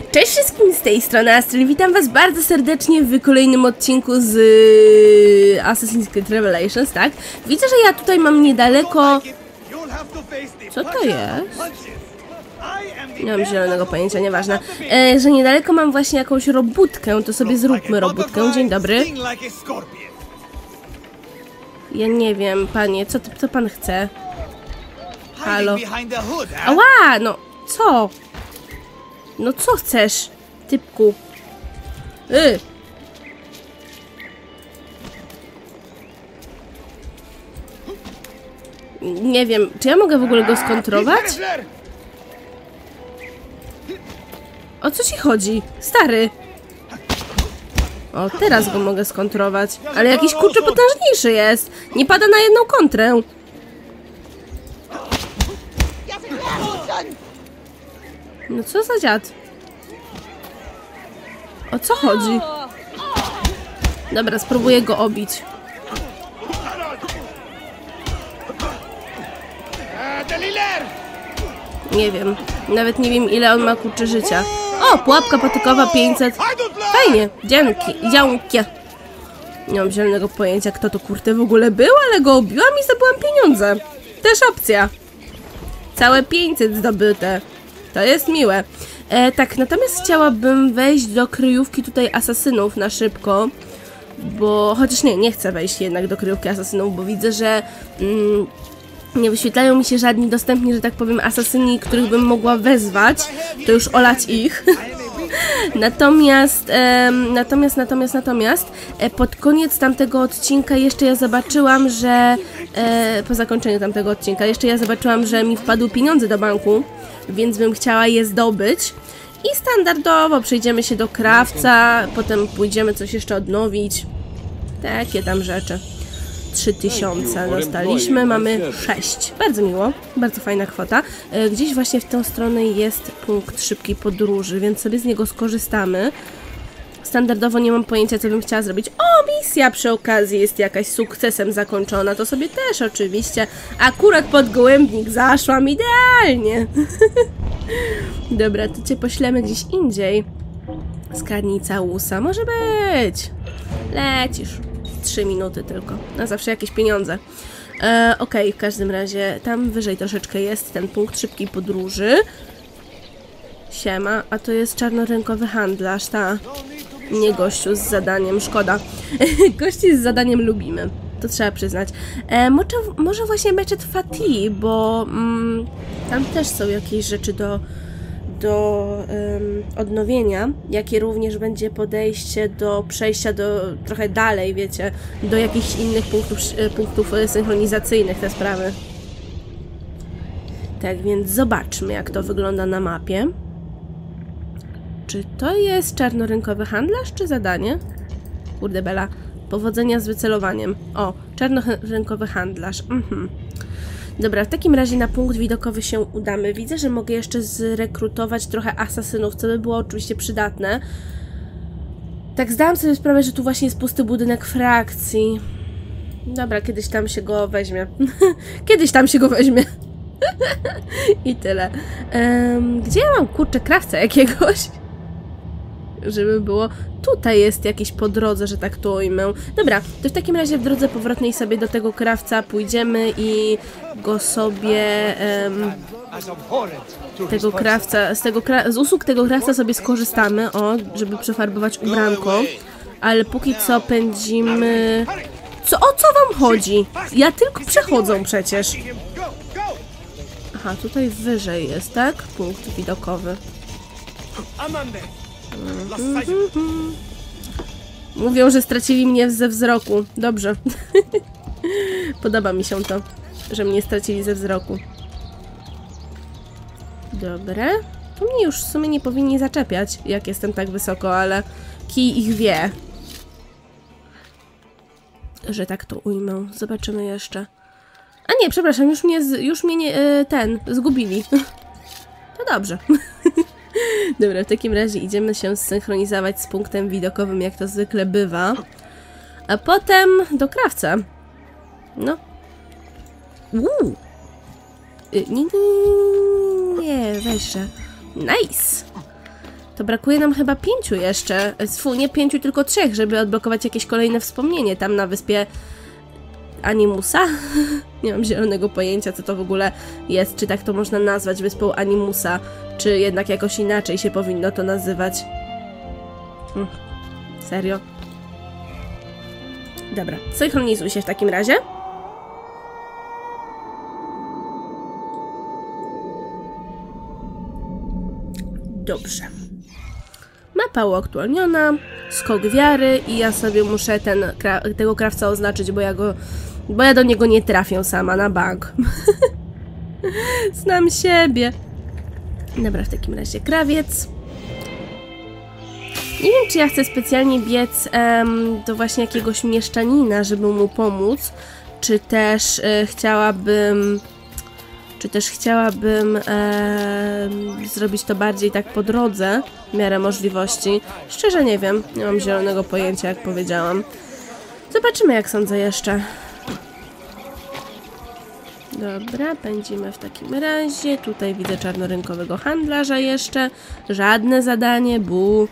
Cześć wszystkim, z tej strony Astral. Witam was bardzo serdecznie w kolejnym odcinku z Assassin's Creed Revelations, tak? Widzę, że ja tutaj mam niedaleko... Co to jest? Nie mam zielonego pojęcia, nieważne. Że niedaleko mam właśnie jakąś robótkę, to sobie zróbmy robótkę. Dzień dobry. Ja nie wiem, panie, co pan chce? Halo? Ała, no, co? No co chcesz, typku? Nie wiem, czy ja mogę w ogóle go skontrować? O co ci chodzi? Stary! O, teraz go mogę skontrować. Ale jakiś kurczę potężniejszy jest. Nie pada na jedną kontrę. No co za dziad? O co chodzi? Dobra, spróbuję go obić. Nie wiem. Nawet nie wiem, ile on ma kurczę życia. O, pułapka patykowa 500. Fajnie. Dzięki. Nie mam zielonego pojęcia, kto to kurde w ogóle był, ale go obiłam i zdobyłam pieniądze. Też opcja. Całe 500 zdobyte. To jest miłe. Tak, natomiast chciałabym wejść do kryjówki tutaj asasynów na szybko. Bo, chociaż nie chcę wejść jednak do kryjówki asasynów, bo widzę, że nie wyświetlają mi się żadni dostępni, że tak powiem, asasyni, których bym mogła wezwać. To już olać ich. Natomiast pod koniec tamtego odcinka jeszcze ja zobaczyłam, że po zakończeniu tamtego odcinka jeszcze ja zobaczyłam, że mi wpadły pieniądze do banku, więc bym chciała je zdobyć i standardowo przejdziemy się do krawca, potem pójdziemy coś jeszcze odnowić, takie tam rzeczy. 3000 dostaliśmy, mamy 6. Bardzo miło, bardzo fajna kwota. Gdzieś właśnie w tę stronę jest punkt szybkiej podróży, więc sobie z niego skorzystamy. Standardowo nie mam pojęcia, co bym chciała zrobić. O, misja przy okazji jest jakaś sukcesem zakończona, to sobie też oczywiście. Akurat pod gołębnik zaszłam idealnie. Dobra, to cię poślemy gdzieś indziej. Skradnij całusa, może być. Lecisz. 3 minuty tylko. Na zawsze jakieś pieniądze. Okej, w każdym razie tam wyżej troszeczkę jest ten punkt szybkiej podróży. Siema, a to jest czarnorynkowy handlarz, ta. Nie gościu z zadaniem, szkoda. Gości z zadaniem lubimy. To trzeba przyznać. Może właśnie Meczet Fatih, bo tam też są jakieś rzeczy do odnowienia, jakie również będzie podejście do przejścia trochę dalej, wiecie, do jakichś innych punktów synchronizacyjnych te sprawy. Tak, więc zobaczmy, jak to wygląda na mapie. Czy to jest czarnorynkowy handlarz, czy zadanie? Kurde bela. Powodzenia z wycelowaniem. O, czarnorynkowy handlarz. Dobra, w takim razie na punkt widokowy się udamy. Widzę, że mogę jeszcze zrekrutować trochę asasynów, co by było oczywiście przydatne. Tak, zdałam sobie sprawę, że tu właśnie jest pusty budynek frakcji. Dobra, kiedyś tam się go weźmie. Kiedyś tam się go weźmie. I tyle. Gdzie ja mam, kurczę, krawca jakiegoś? Żeby było... Tutaj jest jakieś po drodze, że tak to ujmę. Dobra, to w takim razie w drodze powrotnej sobie do tego krawca pójdziemy i go sobie... tego krawca... Z usług tego krawca sobie skorzystamy, o, żeby przefarbować ubranko. Ale póki co pędzimy... O co wam chodzi? Ja tylko przechodzę przecież. Aha, tutaj wyżej jest, tak? Punkt widokowy. Mówią, że stracili mnie ze wzroku. Dobrze. Podoba mi się to, że mnie stracili ze wzroku. Dobra. To mnie już w sumie nie powinni zaczepiać, jak jestem tak wysoko, ale kij ich wie. Że tak to ujmę. Zobaczymy jeszcze. A nie, przepraszam, już mnie zgubili. To dobrze. Dobra, w takim razie idziemy się zsynchronizować z punktem widokowym, jak to zwykle bywa. A potem do krawca. No. Nie, weź. Nice. To brakuje nam chyba 5 jeszcze. Nie 5, tylko 3, żeby odblokować jakieś kolejne wspomnienie tam na wyspie Animusa? Nie mam zielonego pojęcia, co to w ogóle jest. Czy tak to można nazwać, wyspą Animusa? Czy jednak jakoś inaczej się powinno to nazywać? Serio? Dobra, synchronizuj się w takim razie. Dobrze. Mapa uaktualniona, skok wiary i ja sobie muszę tego krawca oznaczyć, bo ja do niego nie trafię sama na bank. Znam siebie. Dobra, w takim razie krawiec. Nie wiem, czy ja chcę specjalnie biec do właśnie jakiegoś mieszczanina, żeby mu pomóc, czy też chciałabym zrobić to bardziej tak po drodze, w miarę możliwości. Szczerze nie wiem, nie mam zielonego pojęcia, jak powiedziałam. Zobaczymy, jak sądzę jeszcze. Dobra, pędzimy w takim razie. Tutaj widzę czarnorynkowego handlarza jeszcze. Żadne zadanie, bu.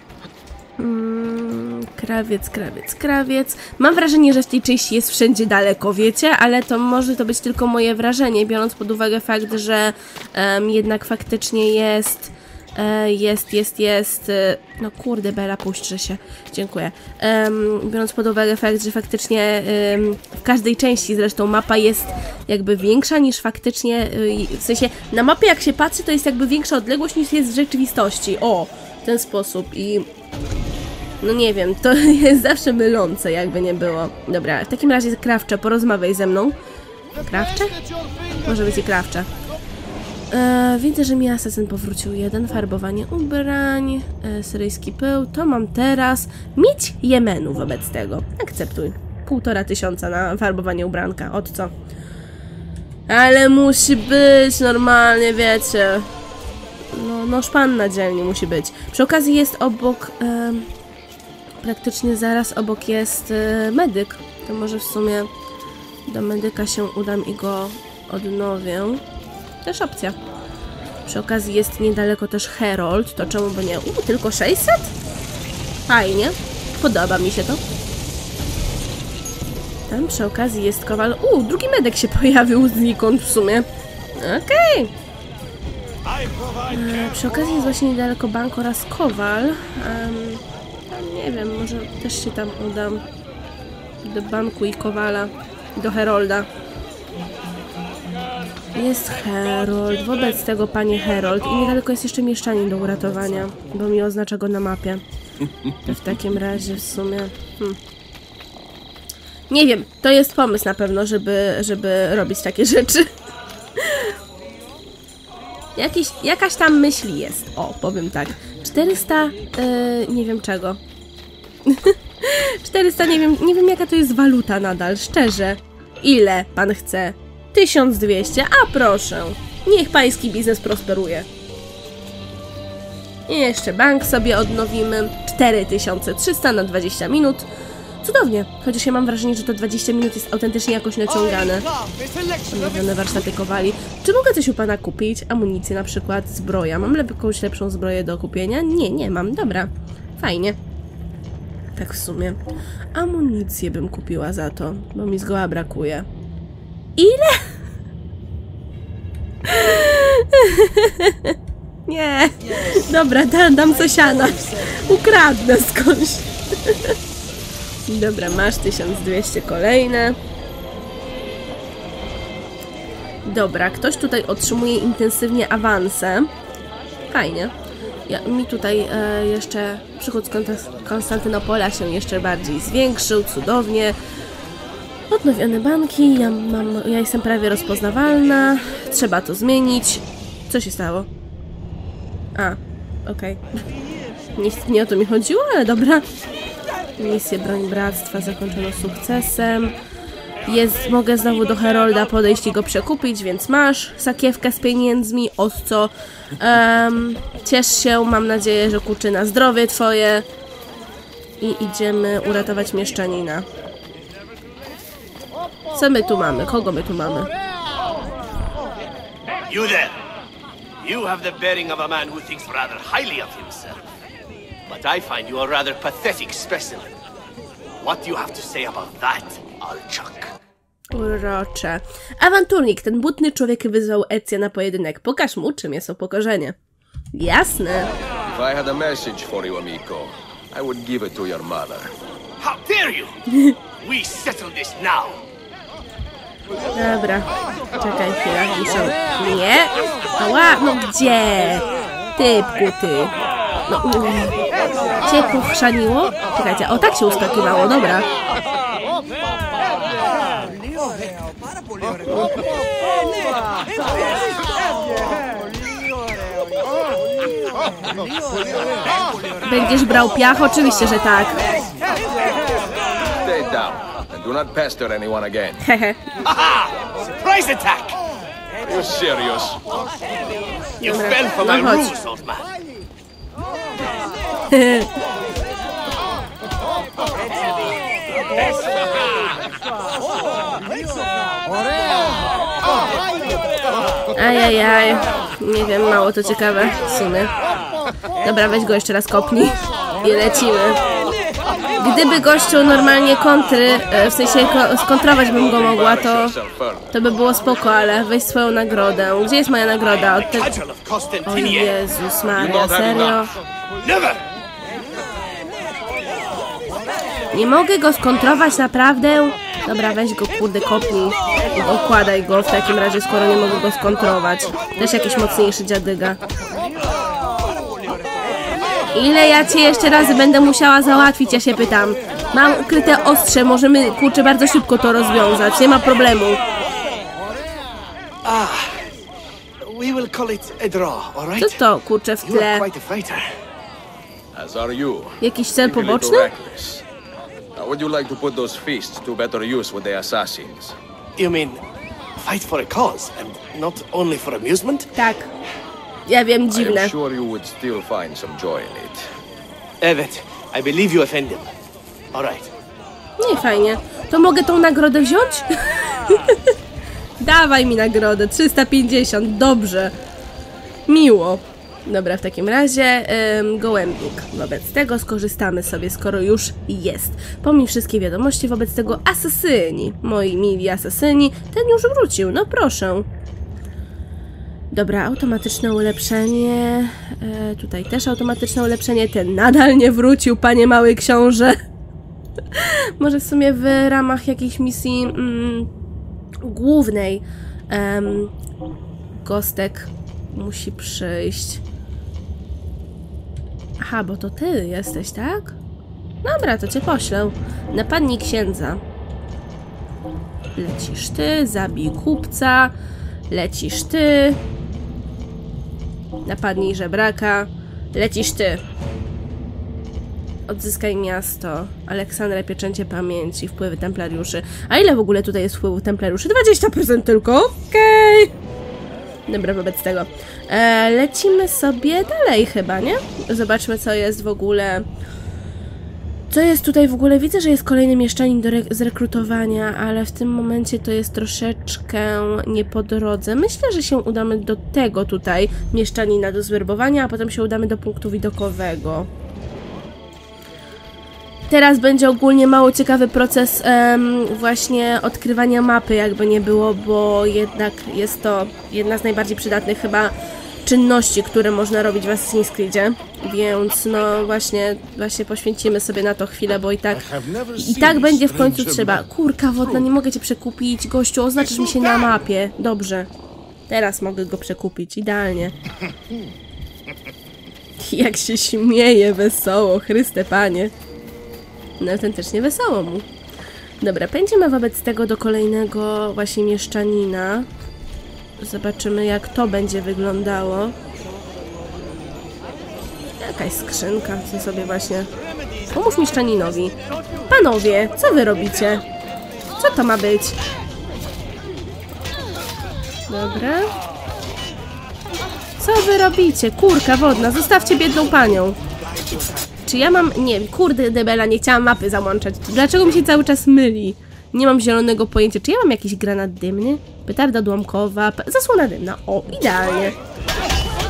Krawiec. Mam wrażenie, że w tej części jest wszędzie daleko, wiecie? Ale to może to być tylko moje wrażenie, biorąc pod uwagę fakt, że jednak faktycznie jest... No kurde, Bela, puśćże się. Dziękuję. Biorąc pod uwagę fakt, że faktycznie w każdej części zresztą mapa jest jakby większa niż faktycznie... w sensie, na mapie jak się patrzy, to jest jakby większa odległość niż jest w rzeczywistości. O, w ten sposób i... No nie wiem, to jest zawsze mylące, jakby nie było. Dobra, w takim razie krawcze, porozmawiaj ze mną. Krawcze? Może być i krawcze. Widzę, że mi asasyn powrócił 1. Farbowanie ubrań, syryjski pył. To mam teraz. Mieć Jemenu wobec tego. Akceptuj. 1500 na farbowanie ubranka. Od co? Ale musi być normalnie, wiecie. No szpan na dzielni musi być. Przy okazji jest obok... praktycznie zaraz obok jest medyk. To może w sumie do medyka się udam i go odnowię. Też opcja. Przy okazji jest niedaleko też Herold, to czemu by nie? Tylko 600? Fajnie. Podoba mi się to. Tam przy okazji jest kowal. Drugi medyk się pojawił znikąd w sumie. Okej. Przy okazji jest właśnie niedaleko bank oraz kowal. Nie wiem, może też się tam udam. Do banku i kowala. Do Herolda. Jest Herold, wobec tego panie Herold. I niedaleko jest jeszcze mieszczanin do uratowania, bo mi oznacza go na mapie. To w takim razie w sumie... Nie wiem, to jest pomysł na pewno, żeby robić takie rzeczy. Jakaś tam myśl jest. O, powiem tak. 400... nie wiem czego. 400, nie wiem jaka to jest waluta nadal, szczerze. Ile pan chce? 1200, a proszę. Niech pański biznes prosperuje. I jeszcze bank sobie odnowimy. 4300 na 20 minut. Cudownie, chociaż ja mam wrażenie, że to 20 minut jest autentycznie jakoś naciągane. Odnowione warsztaty kowali. Czy mogę coś u pana kupić? Amunicję na przykład, zbroja. Mam jakąś lepszą zbroję do kupienia? Nie mam. Dobra, fajnie. Tak w sumie. Amunicję bym kupiła za to, bo mi zgoła brakuje. Ile? Nie. Dobra, dam sosiana. Ukradnę skądś. Dobra, masz 1200 kolejne. Dobra, ktoś tutaj otrzymuje intensywnie awanse. Fajnie. Mi tutaj jeszcze przychód z Konstantynopola się jeszcze bardziej zwiększył, cudownie. Odnowione banki, ja jestem prawie rozpoznawalna. Trzeba to zmienić. Co się stało? Okej. Nie o to mi chodziło, ale dobra. Misję Broń Bractwa zakończono sukcesem. Mogę znowu do Herolda podejść i go przekupić, więc masz sakiewkę z pieniędzmi, od co ciesz się, mam nadzieję, że kuczy na zdrowie twoje. I idziemy uratować mieszczanina. Co my tu mamy? Kogo my tu mamy? You there. You have the bearing of a man who thinks rather highly of himself. But I find you a rather pathetic specimen. What do you have to say about that, Alchuk? Urocze. Awanturnik, ten butny człowiek wyzwał Ezja na pojedynek. Pokaż mu, czym jest upokorzenie. Jasne. If I had a message for you, amico, I would give it to your mother. How dare you? We settle this now. Dobra. Czekaj chwilę. Muszę... Nie? Ała, no gdzie? Typku, ty. No, cię pochrzaniło? Czekajcie, o tak się uskakiwało, dobra. Będziesz brał piach? Oczywiście, że tak. Stay down and do not pester anyone again. Hehe. Aha! Surprise attack! Are you serious? You fell for my rules, old man. Ajajaj. Nie wiem, mało to ciekawe w sumie. Dobra, weź go jeszcze raz kopnij. I lecimy. Gdyby gościu normalnie kontry, w sensie skontrować bym go mogła, to by było spoko, ale weź swoją nagrodę. Gdzie jest moja nagroda? Od tego... O Jezus Maria, serio? Nie mogę go skontrować, naprawdę? Dobra, weź go, kurde, kopnij. Okładaj go w takim razie, skoro nie mogę go skontrować. Też jakiś mocniejszy dziadyga. Ile ja cię jeszcze razy będę musiała załatwić, ja się pytam. Mam ukryte ostrze, możemy, kurczę, bardzo szybko to rozwiązać, nie ma problemu. We will call it a draw, all right? Co to, kurczę, w tle? As are you. Jakiś cel Maybe a little poboczny? reckless. How would you like to put those feasts to better use with the assassins? You mean fight for a cause and not only for amusement? Tak. Ja wiem, I dziwne. am sure you would still find some joy in it. Evet, I believe you offend him. All right. Nie, fajnie. To mogę tą nagrodę wziąć? Dawaj mi nagrodę. 350, dobrze. Miło. Dobra, w takim razie gołębnik. Wobec tego skorzystamy sobie, skoro już jest. Pomimo wszystkie wiadomości, wobec tego asasyni. Moi mili asasyni. Ten już wrócił, no proszę. Dobra, automatyczne ulepszenie. Tutaj też automatyczne ulepszenie. Ten nadal nie wrócił, panie mały książę. Może w sumie w ramach jakiejś misji głównej Gostek musi przyjść. Aha, bo to ty jesteś, tak? Dobra, to cię poślę. Napadnij księdza. Lecisz ty, zabij kupca. Lecisz ty. Napadnij żebraka. Lecisz ty. Odzyskaj miasto. Aleksandra, pieczęcie pamięci. Wpływy templariuszy. A ile w ogóle tutaj jest wpływów templariuszy? 20% tylko? Okej. Dobra, wobec tego. Lecimy sobie dalej chyba, nie? Zobaczmy, co jest w ogóle... Co jest tutaj w ogóle? Widzę, że jest kolejny mieszczanin do zrekrutowania, ale w tym momencie to jest troszeczkę nie po drodze. Myślę, że się udamy do tego tutaj mieszczanina do zwerbowania, a potem się udamy do punktu widokowego. Teraz będzie ogólnie mało ciekawy proces właśnie odkrywania mapy, jakby nie było, bo jednak jest to jedna z najbardziej przydatnych chyba czynności, które można robić w Assassin's Creedzie, więc no właśnie poświęcimy sobie na to chwilę, bo i tak będzie w końcu trzeba. Kurka wodna, nie mogę cię przekupić, gościu, oznaczysz mi się na mapie. Dobrze, teraz mogę go przekupić, idealnie. Jak się śmieje wesoło, Chryste Panie. No autentycznie wesoło mu. Dobra, pędzimy wobec tego do kolejnego właśnie mieszczanina. Zobaczymy, jak to będzie wyglądało. Jakaś skrzynka, co sobie właśnie... Pomóż mieszczaninowi. Panowie, co wy robicie? Co to ma być? Dobra. Co wy robicie? Kurka wodna, zostawcie biedną panią. Czy ja mam... Nie, kurde debela, nie chciałam mapy załączać. Dlaczego mi się cały czas myli? Nie mam zielonego pojęcia. Czy ja mam jakiś granat dymny? Petarda odłamkowa... Zasłona dymna. O, idealnie.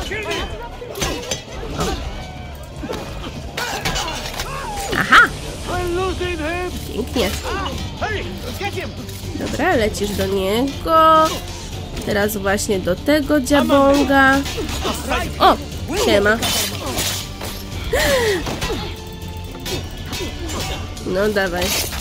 Pięknie. Dobra, lecisz do niego. Teraz właśnie do tego dziabonga. O! Siema. No dawaj.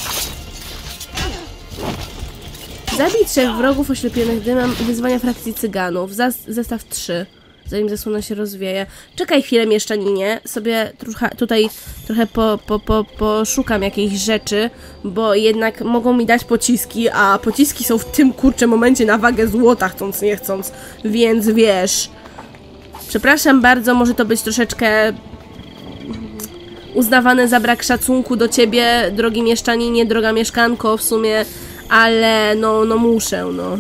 Zabij 3 wrogów oślepionych dymem i wyzwania frakcji cyganów. Zestaw 3. Zanim zasłona się rozwieje. Czekaj chwilę, mieszczaninie. Sobie tutaj trochę poszukam jakiejś rzeczy, bo jednak mogą mi dać pociski, a pociski są w tym kurczę momencie na wagę złota, chcąc nie chcąc. Więc wiesz. Przepraszam bardzo, może to być troszeczkę uznawane za brak szacunku do ciebie, drogi mieszczaninie, droga mieszkanko w sumie, ale no muszę, no.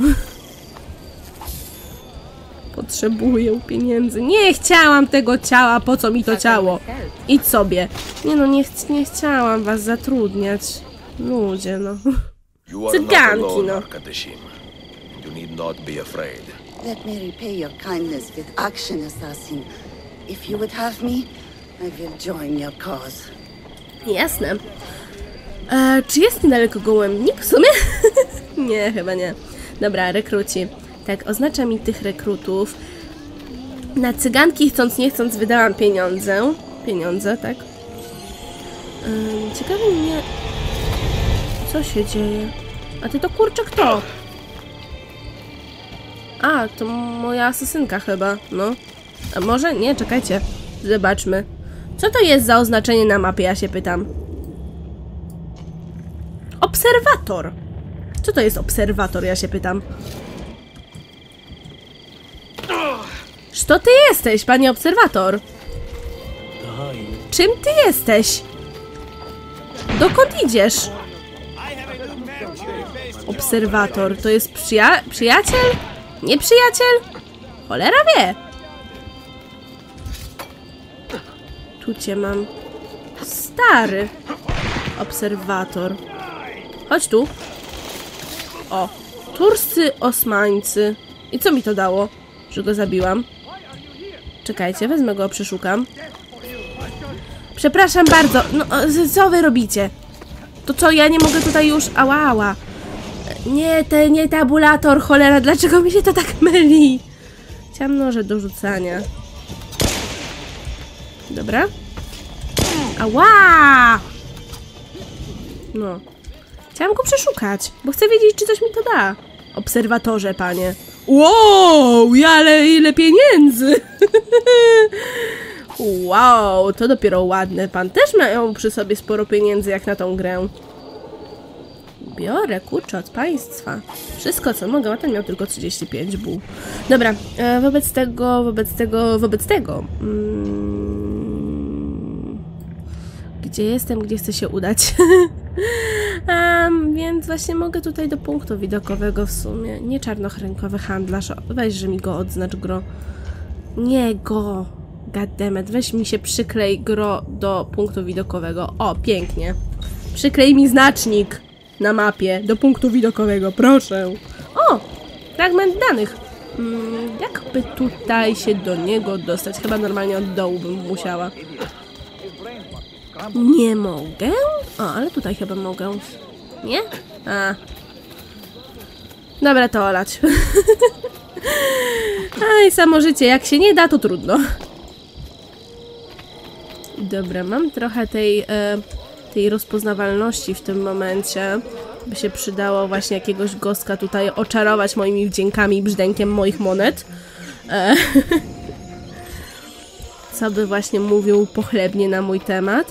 Potrzebuję pieniędzy. Nie chciałam tego ciała, po co mi to ciało? Idź sobie. Nie no, nie chciałam was zatrudniać. Ludzie, no. Cyganki, no. You need not be afraid. Let me repay your kindness with action, assassin. If you would have me, I will join your cause. Jasne. Czy jest niedaleko gołębnik w sumie? Nie, chyba nie. Dobra, rekruci. Tak, oznacza mi tych rekrutów. Na cyganki chcąc nie chcąc wydałam pieniądze. Pieniądze, tak? Ciekawi mnie... Co się dzieje? A ty to kurczę kto? A, to moja asesynka chyba, no. A może? Nie, czekajcie. Zobaczmy. Co to jest za oznaczenie na mapie, ja się pytam. Obserwator. Co to jest obserwator, ja się pytam. Co ty jesteś, panie obserwator? Czym ty jesteś? Dokąd idziesz? Obserwator, to jest przyjaciel? Nieprzyjaciel? Cholera wie. Tu cię mam. Stary obserwator. Chodź tu. O, turscy osmańcy. I co mi to dało? Że go zabiłam. Czekajcie, wezmę go, przeszukam. Przepraszam bardzo. No, co wy robicie? To co, ja nie mogę tutaj już... Ała. Nie tabulator, cholera, dlaczego mi się to tak myli? Chciałam noże do rzucania. Dobra. Ała! No. Chciałam go przeszukać, bo chcę wiedzieć, czy coś mi to da. Obserwatorze, panie. Wow, ale ile pieniędzy! Wow, to dopiero ładne. Pan też mają przy sobie sporo pieniędzy jak na tą grę. Biorę, kurczę, od państwa. Wszystko, co mogę, a ten miał tylko 35 buł. Dobra, wobec tego... Gdzie jestem, gdzie chcę się udać? Więc właśnie mogę tutaj do punktu widokowego w sumie. Nie czarnochrękowy handlarz. Weź, że mi go odznacz, gro. Nie go. Goddammit, weź mi się przyklej, gro, do punktu widokowego. O, pięknie. Przyklej mi znacznik na mapie do punktu widokowego, proszę. O, fragment danych. Jakby tutaj się do niego dostać? Chyba normalnie od dołu bym musiała. Nie mogę? O, ale tutaj chyba mogę. Nie? A. Dobra, to olać. Aj, samo życie. Jak się nie da, to trudno. Dobra, mam trochę tej rozpoznawalności w tym momencie. By się przydało właśnie jakiegoś gostka tutaj oczarować moimi wdziękami i brzdękiem moich monet. Co by właśnie mówił pochlebnie na mój temat,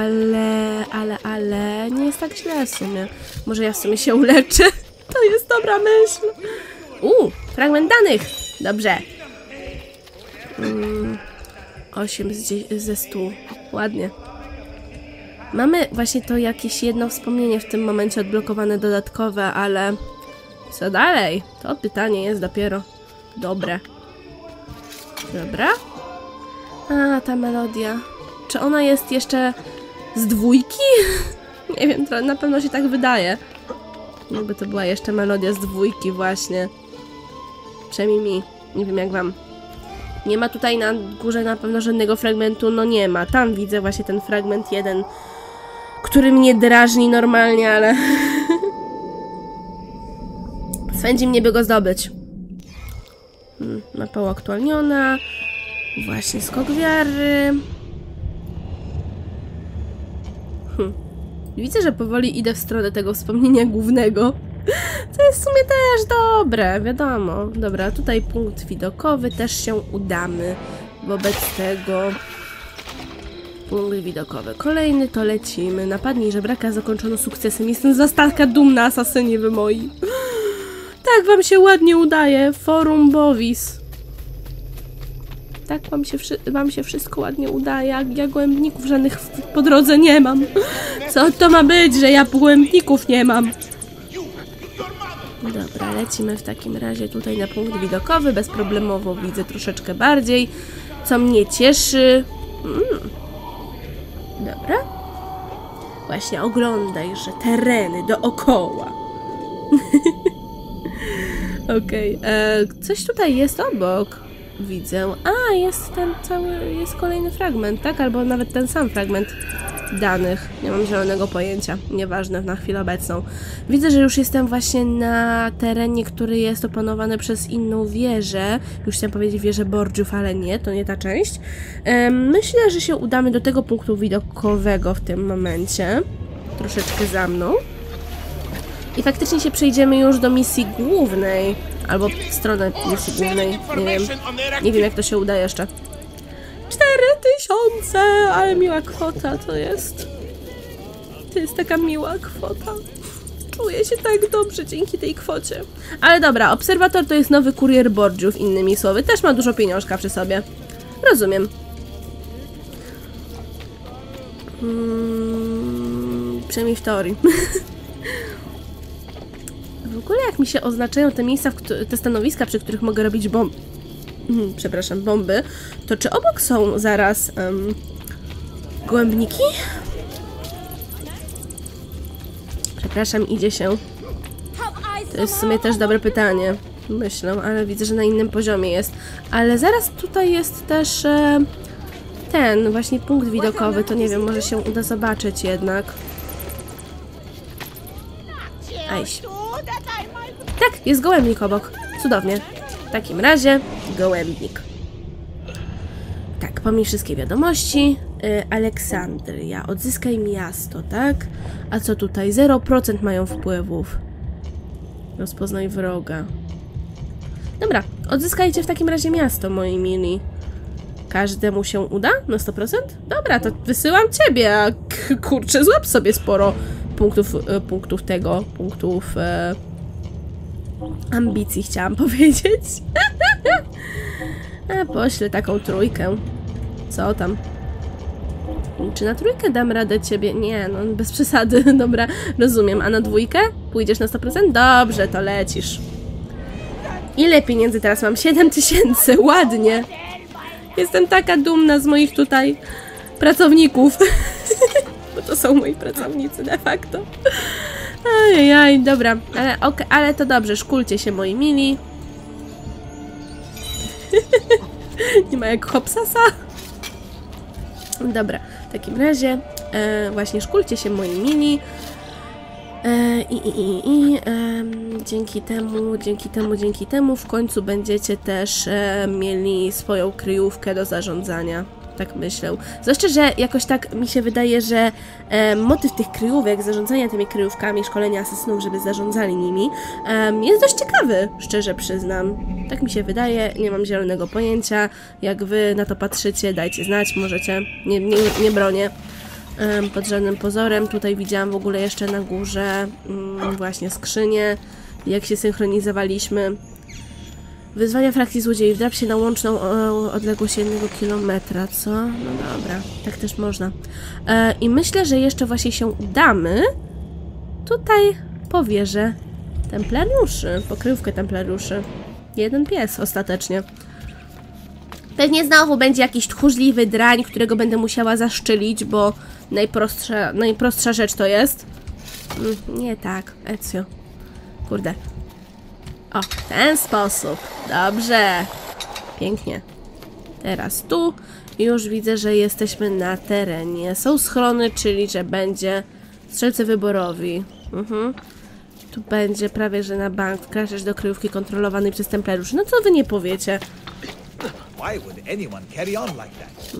ale nie jest tak źle w sumie. Może ja w sumie się uleczę? To jest dobra myśl. Fragment danych. Dobrze. 8 ze 100. Ładnie. Mamy właśnie to jakieś jedno wspomnienie w tym momencie odblokowane dodatkowe, ale co dalej? To pytanie jest dopiero dobre. Dobra. A, ta melodia. Czy ona jest jeszcze z 2? Nie wiem, na pewno się tak wydaje. Jakby to była jeszcze melodia z 2 właśnie. Przynajmniej mi. Nie wiem jak wam. Nie ma tutaj na górze na pewno żadnego fragmentu. No nie ma. Tam widzę właśnie ten fragment jeden. który mnie drażni normalnie, ale... Swędzi mnie, by go zdobyć. Mapa uaktualniona. Właśnie skok wiary. Widzę, że powoli idę w stronę tego wspomnienia głównego. To jest w sumie też dobre, wiadomo. Dobra, tutaj punkt widokowy, też się udamy. Wobec tego... Punkt widokowy kolejny, to lecimy. Napadnij żebraka zakończono sukcesem. Jestem za taka dumna, asasyni wy moi. Tak wam się ładnie udaje. Forum Bovis. Tak wam się wszystko ładnie udaje. Ja gołębników żadnych po drodze nie mam. Co to ma być, że ja gołębników nie mam? Dobra, lecimy w takim razie tutaj na punkt widokowy. Bezproblemowo widzę troszeczkę bardziej, co mnie cieszy. Dobra. Właśnie oglądajże tereny dookoła. Okej, coś tutaj jest obok. Widzę. A, jest ten cały, jest kolejny fragment, tak? Albo nawet ten sam fragment danych. Nie mam zielonego pojęcia. Nieważne na chwilę obecną. Widzę, że już jestem właśnie na terenie, który jest opanowany przez inną wieżę. Już chciałam powiedzieć wieżę Borgiów, ale nie, to nie ta część. Myślę, że się udamy do tego punktu widokowego w tym momencie. Troszeczkę za mną. I faktycznie się przejdziemy już do misji głównej. Albo w stronę misji głównej. Nie wiem jak to się uda jeszcze. 4000! Ale miła kwota to jest. To jest taka miła kwota. Czuję się tak dobrze dzięki tej kwocie. Ale dobra, obserwator to jest nowy kurier Borgiów, innymi słowy. Też ma dużo pieniążka przy sobie. Rozumiem. Przynajmniej w teorii. W ogóle jak mi się oznaczają te miejsca, te stanowiska, przy których mogę robić bomby, to czy obok są zaraz gołębniki? Przepraszam, idzie się. To jest w sumie też dobre pytanie. Myślę, ale widzę, że na innym poziomie jest. Ale zaraz tutaj jest też ten właśnie punkt widokowy, to nie wiem, może się uda zobaczyć jednak. Ajś. Tak, jest gołębnik obok. Cudownie. W takim razie gołębnik. Tak, pomij wszystkie wiadomości. Aleksandria. Odzyskaj miasto, tak? A co tutaj? 0% mają wpływów. Rozpoznaj wroga. Dobra, odzyskajcie w takim razie miasto, moi mili. Każdemu się uda? Na 100%? Dobra, to wysyłam ciebie, a kurczę, złap sobie sporo punktów ambicji, chciałam powiedzieć. A poślę taką trójkę. Co tam? Czy na trójkę dam radę ciebie? Nie, no bez przesady, dobra, rozumiem. A na dwójkę? Pójdziesz na 100%? Dobrze, to lecisz. Ile pieniędzy teraz mam? 7000, ładnie. Jestem taka dumna z moich tutaj pracowników. Bo to są moi pracownicy de facto. Ajajaj, dobra, ale to dobrze, szkulcie się moi mili. Nie ma jak Hopsasa. Dobra, w takim razie właśnie szkulcie się moi mili. Dzięki temu w końcu będziecie też mieli swoją kryjówkę do zarządzania. Tak myślę. Zwłaszcza, że jakoś tak mi się wydaje, że motyw tych kryjówek, zarządzania tymi kryjówkami, szkolenia asesynów, żeby zarządzali nimi, jest dość ciekawy, szczerze przyznam. Tak mi się wydaje, nie mam zielonego pojęcia. Jak wy na to patrzycie, dajcie znać, możecie. Nie bronię pod żadnym pozorem. Tutaj widziałam w ogóle jeszcze na górze właśnie skrzynię, jak się synchronizowaliśmy. Wyzwania frakcji złodziei. Wdrap się na łączną odległość 1 kilometra, co? No dobra, tak też można. I myślę, że jeszcze właśnie się udamy tutaj po wieżę templariuszy, po kryjówkę templariuszy. Jeden pies ostatecznie. Pewnie znowu będzie jakiś tchórzliwy drań, którego będę musiała zaszczylić, bo najprostsza rzecz to jest. Nie tak, Ezio. Kurde. O, w ten sposób. Dobrze. Pięknie. Teraz tu. Już widzę, że jesteśmy na terenie. Są schrony, czyli że będzie strzelcy wyborowi. Tu będzie prawie, że na bank. Wkraczasz do kryjówki kontrolowanej przez templariuszy. No co wy nie powiecie? Why would anyone carry on like that?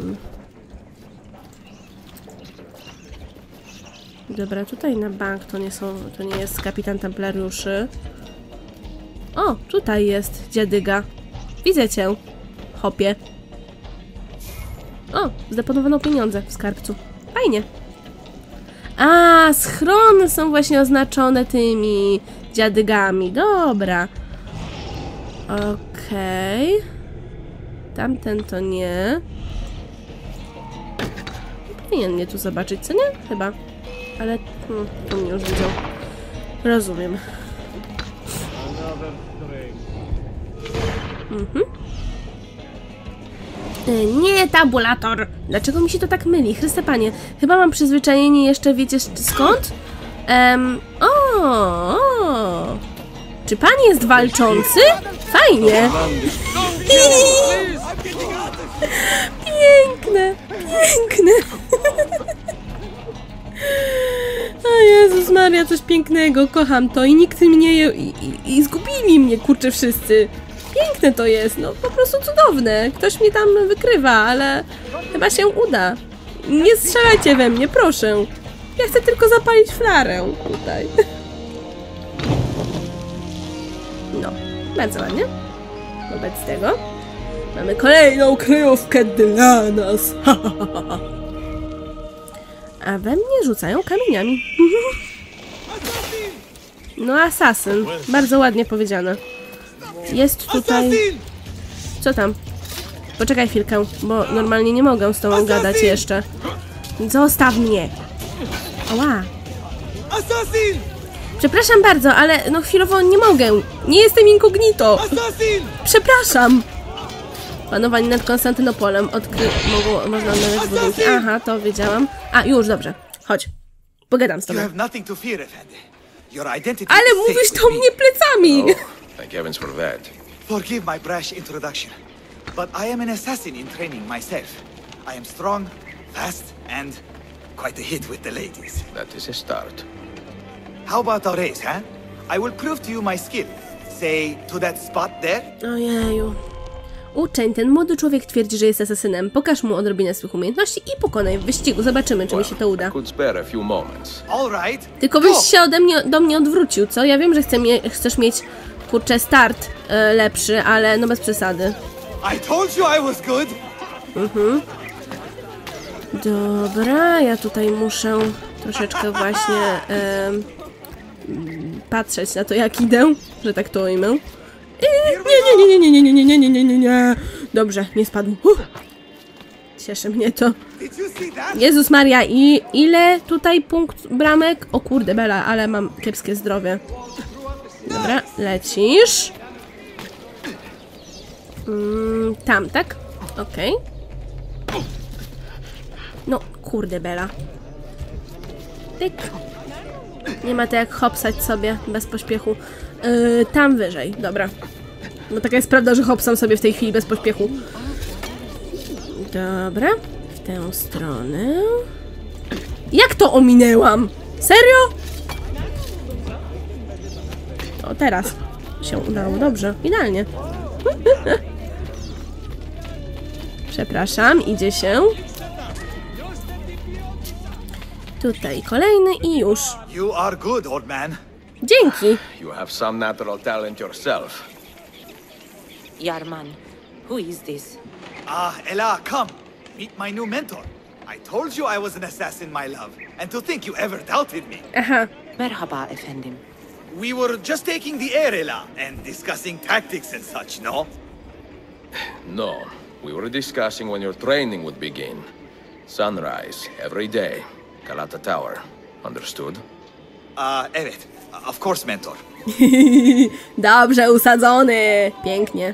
Dobra, tutaj na bank to nie jest kapitan templariuszy. O, tutaj jest dziadyga. Widzę cię, hopie. O, zdeponowano pieniądze w skarbcu. Fajnie. A, schrony są właśnie oznaczone tymi dziadygami. Dobra. Okej. Tamten to nie. Powinien mnie tu zobaczyć, co nie? Chyba. Ale tu mnie już widział. Rozumiem. Nie, tabulator! Dlaczego mi się to tak myli? Chryste Panie, chyba mam przyzwyczajenie jeszcze, wiecie skąd? Czy pan jest walczący? Fajnie! Piękne! Piękne! O Jezus Maria, coś pięknego, kocham to i nikt mnie i zgubili mnie, kurczę, wszyscy. Piękne to jest, no po prostu cudowne. Ktoś mnie tam wykrywa, ale chyba się uda. Nie strzelajcie we mnie, proszę. Ja chcę tylko zapalić flarę tutaj. No, bardzo ładnie. Wobec tego mamy kolejną kryjówkę dla nas. A we mnie rzucają kamieniami. No, asasyn. Bardzo ładnie powiedziane. Jest tutaj... Co tam? Poczekaj chwilkę, bo normalnie nie mogę z tobą gadać jeszcze. Zostaw mnie! Ała! Przepraszam bardzo, ale no chwilowo nie mogę. Nie jestem incognito. Przepraszam! Panowanie nad Konstantynopolem. Można odnaleźć budynki. Aha, to wiedziałam. A, już, dobrze. Chodź. Pogadam z tobą. Ale mówisz to mnie plecami! Thank heavens for that. Forgive my brash introduction, but I am an assassin in training myself. I am strong, fast, and quite a hit with the ladies. That is a start. How about a race, huh? I will prove to you my skill. Say, to that spot there? Ojeju. Uczeń, ten młody człowiek twierdzi, że jest asasynem. Pokaż mu odrobinę swych umiejętności i pokonaj w wyścigu. Zobaczymy, czy mi się to uda. I could spare a few moments. All right. Tylko byś się do mnie odwrócił, co? Ja wiem, że chcesz mieć, kurczę, start lepszy, ale no bez przesady. I told you I was good. Dobra, ja tutaj muszę troszeczkę właśnie patrzeć na to, jak idę, że tak to ujmę. Nie. Dobrze, nie spadł. Cieszy mnie to. Jezus Maria, i ile tutaj punkt bramek? O kurde, Bela, ale mam kiepskie zdrowie. Dobra, lecisz. Tam, tak? Okej. No, kurde, Bela. Tyk. Nie ma to jak hopsać sobie bez pośpiechu. Tam wyżej, dobra. No taka jest prawda, że hopsam sobie w tej chwili bez pośpiechu. Dobra, w tę stronę. Jak to ominęłam? Serio? O, teraz się udało, dobrze, idealnie. Przepraszam, idzie się. Tutaj kolejny i już. You are good, old man. Dzięki. You have some natural talent yourself. Yarman, who is this? Ella, come. Meet my new mentor. I told you I was an assassin, my love. And to think you ever doubted me. Aha. Merhaba efendim. We were just taking the air, Ella, and discussing tactics and such, no? No, we were discussing when your training would begin. Sunrise, every day. Galata Tower. Understood? Evet. Of course, mentor. Dobrze usadzony. Pięknie.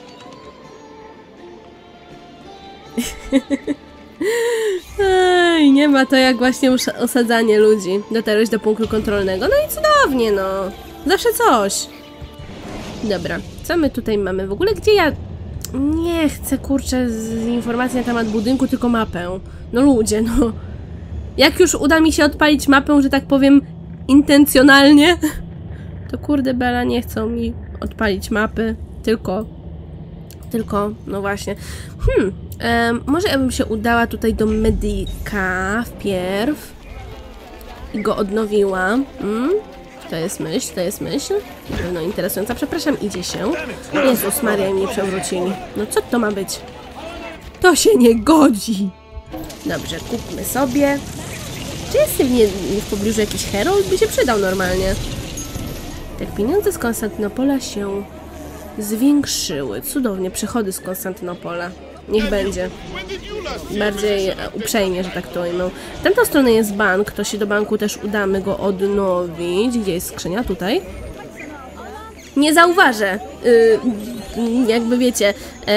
Ej, nie ma to jak właśnie osadzanie ludzi. Dotarłeś do punktu kontrolnego. No i cudownie, no. Zawsze coś. Dobra, co my tutaj mamy? W ogóle gdzie ja... Nie chcę, kurczę, z informacji na temat budynku, tylko mapę. No ludzie, no. Jak już uda mi się odpalić mapę, że tak powiem, intencjonalnie, to kurde bela nie chcą mi odpalić mapy, tylko, no właśnie. Może ja bym się udała tutaj do medyka wpierw i go odnowiła. To jest myśl. Na pewno interesująca. Przepraszam, idzie się. Jezus Maria, mnie przewrócili. No co to ma być? To się nie godzi. Dobrze, kupmy sobie. Czy jest w pobliżu jakiś Herold? By się przydał normalnie. Tak, pieniądze z Konstantynopola się zwiększyły. Cudownie, przychody z Konstantynopola. Niech będzie. Bardziej uprzejmie, że tak to ujmę. W tamtą stronę jest bank, to się do banku też udamy go odnowić. Gdzie jest skrzynia? Tutaj. Nie zauważę. Jakby wiecie,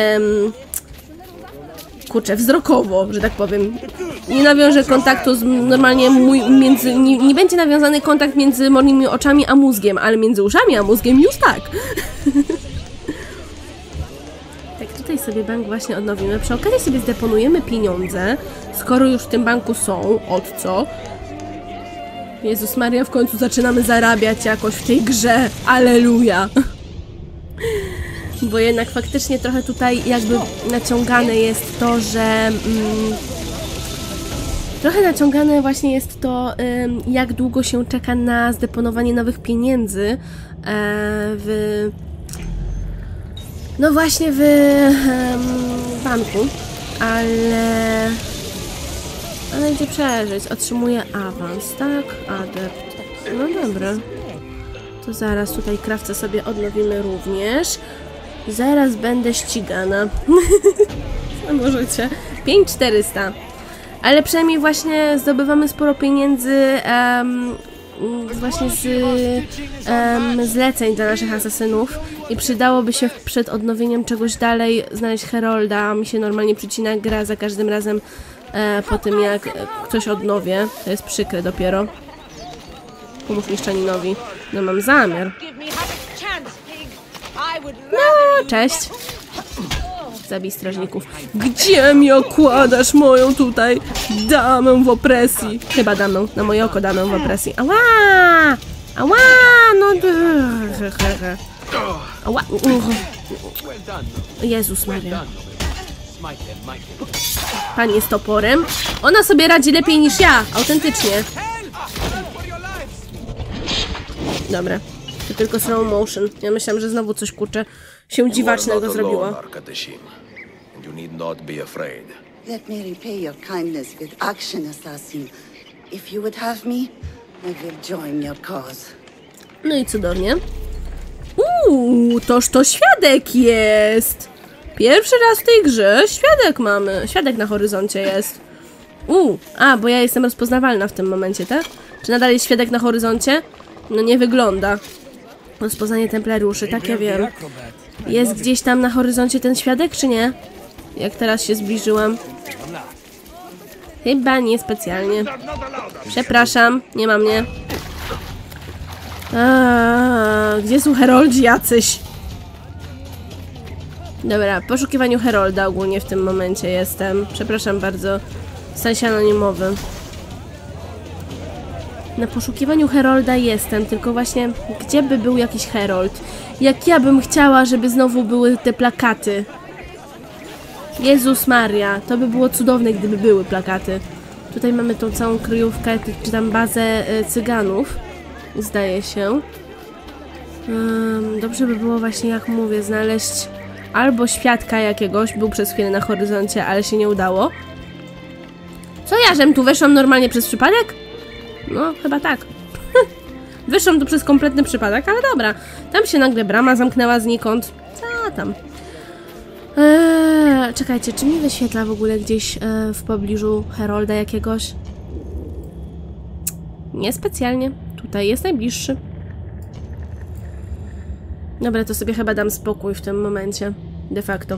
kurczę, wzrokowo, że tak powiem. Nie nawiążę kontaktu z normalnie nie będzie nawiązany kontakt między moimi oczami a mózgiem, ale między uszami a mózgiem już tak. Tak, tutaj sobie bank właśnie odnowimy. Przy okazji sobie zdeponujemy pieniądze, skoro już w tym banku są. Od co? Jezus Maria, w końcu zaczynamy zarabiać jakoś w tej grze. Aleluja! Bo jednak faktycznie trochę tutaj jakby naciągane jest to, że... trochę naciągane właśnie jest to, jak długo się czeka na zdeponowanie nowych pieniędzy w... No właśnie w banku, ale idzie przeżyć. Otrzymuje awans, tak? Adept. No dobra. To zaraz tutaj krawcę sobie odnowimy również. Zaraz będę ścigana. Co możecie? 5400. Ale przynajmniej właśnie zdobywamy sporo pieniędzy właśnie z zleceń dla naszych asasynów i przydałoby się przed odnowieniem czegoś dalej znaleźć Herolda. Mi się normalnie przycina gra za każdym razem po tym, jak ktoś odnowię. To jest przykre dopiero. Pomóż mieszczaninowi. No mam zamiar. No, cześć. Zabij strażników. Gdzie mi okładasz moją tutaj damę w opresji? Chyba damę, na moje oko damę w opresji. Ała! Ała! No... Ała! Jezus Maria. Pan jest toporem. Ona sobie radzi lepiej niż ja. Autentycznie. Dobra. To tylko slow motion. Ja myślałam, że znowu coś, kurczę, się dziwacznego zrobiło. You need not be afraid. Let me repay your kindness with action, assassin. If you would have me, I will join your cause. No i cudownie. Toż to świadek jest! Pierwszy raz w tej grze świadek mamy. Świadek na horyzoncie jest. Bo ja jestem rozpoznawalna w tym momencie, tak? Czy nadal jest świadek na horyzoncie? No nie wygląda. Rozpoznanie templariuszy, tak ja wiem. Jest gdzieś tam na horyzoncie ten świadek, czy nie? Jak teraz się zbliżyłam. Chyba nie specjalnie. Przepraszam, nie ma mnie. Gdzie są heroldzi jacyś? Dobra, w poszukiwaniu herolda ogólnie w tym momencie jestem. Przepraszam bardzo. W sensie anonimowy. Na poszukiwaniu herolda jestem, tylko właśnie gdzie by był jakiś herold? Jak ja bym chciała, żeby znowu były te plakaty. Jezus Maria, to by było cudowne, gdyby były plakaty. Tutaj mamy tą całą kryjówkę, czy tam bazę cyganów, zdaje się. Dobrze by było właśnie, jak mówię, znaleźć albo świadka jakiegoś, był przez chwilę na horyzoncie, ale się nie udało. Co ja, żem tu weszłam normalnie przez przypadek? No, chyba tak. Wyszłam tu przez kompletny przypadek, ale dobra. Tam się nagle brama zamknęła znikąd. Co tam? Czekajcie, czy mi wyświetla w ogóle gdzieś w pobliżu herolda jakiegoś? Niespecjalnie. Tutaj jest najbliższy. Dobra, to sobie chyba dam spokój w tym momencie. De facto.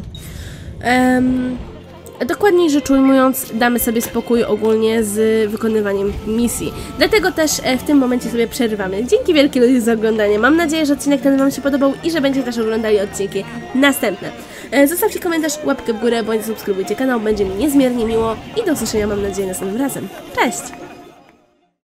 Dokładniej rzecz ujmując, damy sobie spokój ogólnie z wykonywaniem misji. Dlatego też w tym momencie sobie przerywamy. Dzięki wielkie ludzie za oglądanie. Mam nadzieję, że odcinek ten wam się podobał i że będziecie też oglądali odcinki następne. Zostawcie komentarz, łapkę w górę, bądź subskrybujcie kanał, będzie mi niezmiernie miło i do usłyszenia mam nadzieję następnym razem. Cześć!